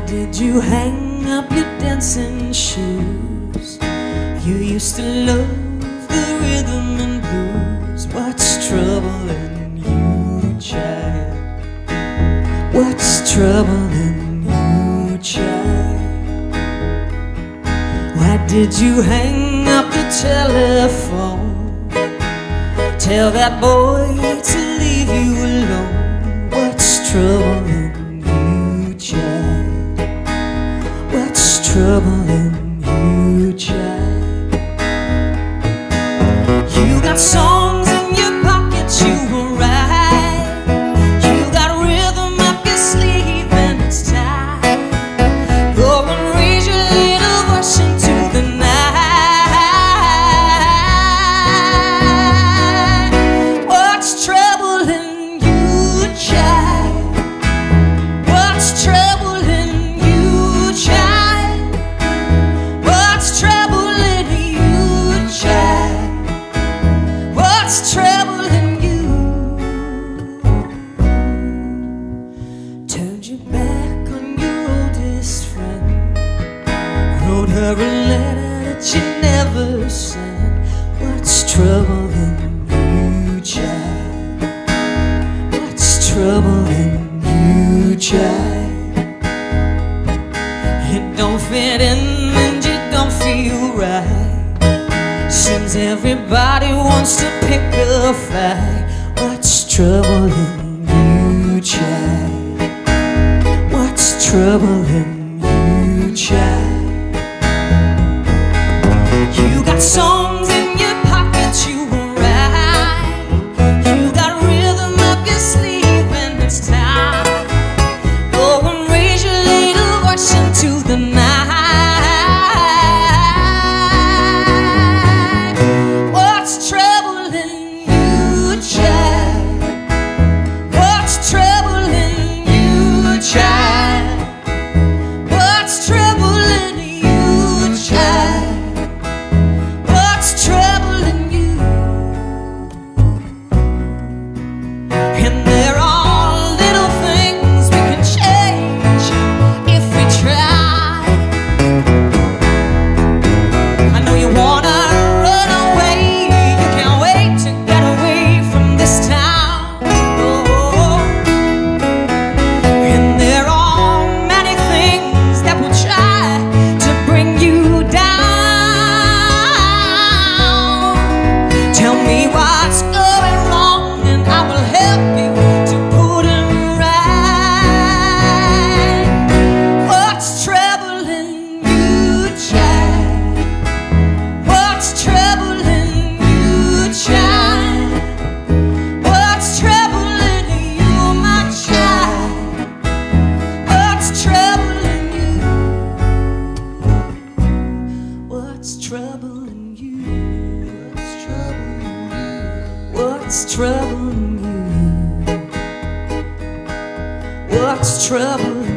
did you hang up your dancing shoes? You used to love the rhythm and blues. What's troubling you, child? What's troubling you, child? Why did you hang up the telephone? Tell that boy to leave you alone. What's troubling you, child? What's troubling you, child? You got songs in your pocket you will write. You got rhythm up your sleeve and it's tight. Go and raise your little voice into the night. What's troubling you, child? What's troubling you, child? What's troubling you, child? What's troubling you? Turned your back on your oldest friend, wrote her a letter that you never sent. What's troubling you, child? What's troubling you, child? It don't fit in and you don't feel right. Seems everybody wants to pick a fight. What's troubling you, child? What's troubling you, child? You got songs in your pocket you will write. You got rhythm up your sleeve and it's time. Go and raise your little voice into the night. What's troubling you, child? What's troubling you, child? What's troubling you, child? What's troubling you? And there are little things we can change if we try. I know you wanna run away, you can't wait to get away from this town. Oh. And there are many things that will try to bring you down. Tell me what's going wrong and I will help you to put it right. What's troubling you, child? What's troubling you, child? What's troubling you, my child? What's troubling you? What's troubling you? What's troubling you? What's troubling you? What's troubling